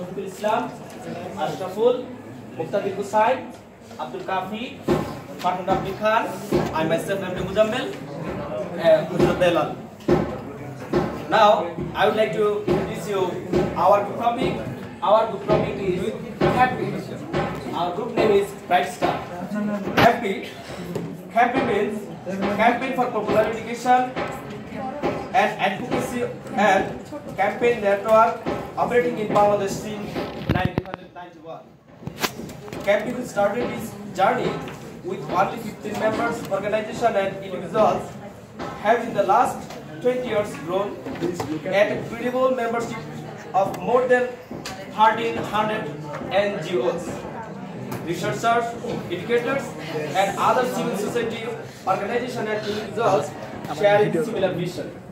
Rafiqul Islam, Ashraful, Muqtadir Hussain, Abdul Kafi, Fatun Abdul Khan, I myself am Muzammil, Belal. Now, I would like to introduce you our group topic. Our group topic is CAMPE. Our group name is Bright Star. CAMPE. CAMPE means Campaign for Popular Education and Advocacy and Campaign Network operating in Bangladesh since 1991. CAMPE started its journey with only 15 members, organization and individuals have in the last 20 years grown at a credible membership of more than 1,300 NGOs, researchers, educators, and other civil society organizations and individuals sharing similar vision.